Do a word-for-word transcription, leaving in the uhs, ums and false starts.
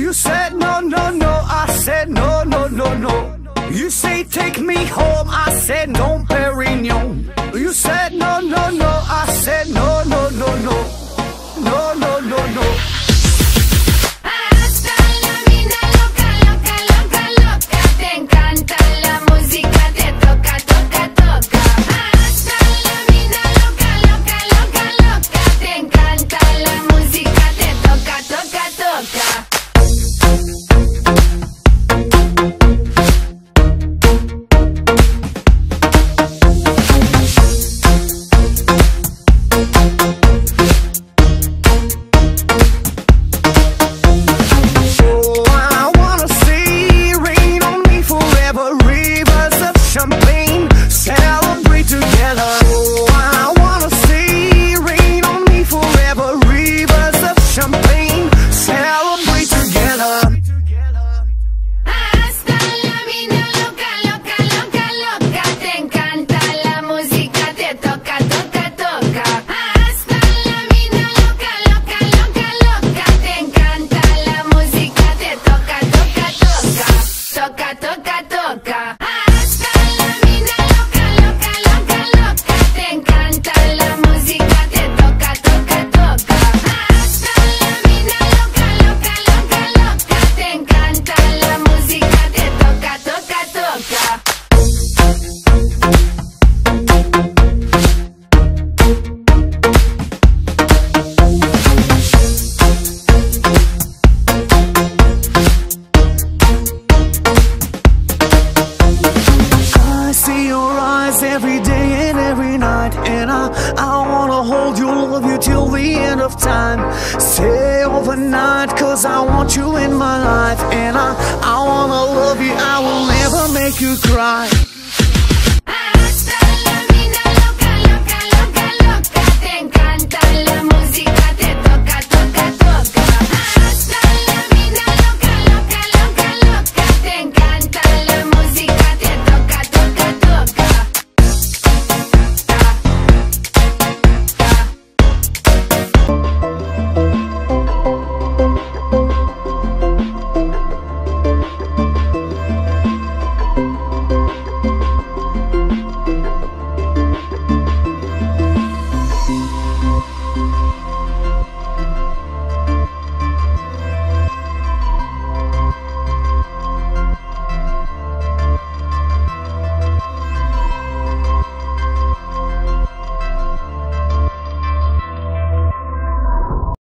You said no, no, no, I said no, no, no, no. You say take me home, I said Dom Perignon. You said no, no, no, I said no, no, no, no. No, no, no, no. Hasta la vida loca, loca, loca, loca. Te encanta la música, te toca, toca, toca. Hasta la vida loca, loca, loca, loca. Te encanta la música, te toca, toca, toca. Toca, toca, toca. Hasta la vida loca, loca, loca, loca. Te encanta la música, te toca, toca, toca. Hasta la vida loca, loca, loca, loca. Te encanta la música, te toca, toca, toca. Every day and every night, and I, I wanna hold you, love you till the end of time. Stay overnight, cause I want you in my life. And I, I wanna love you, I will never make you cry.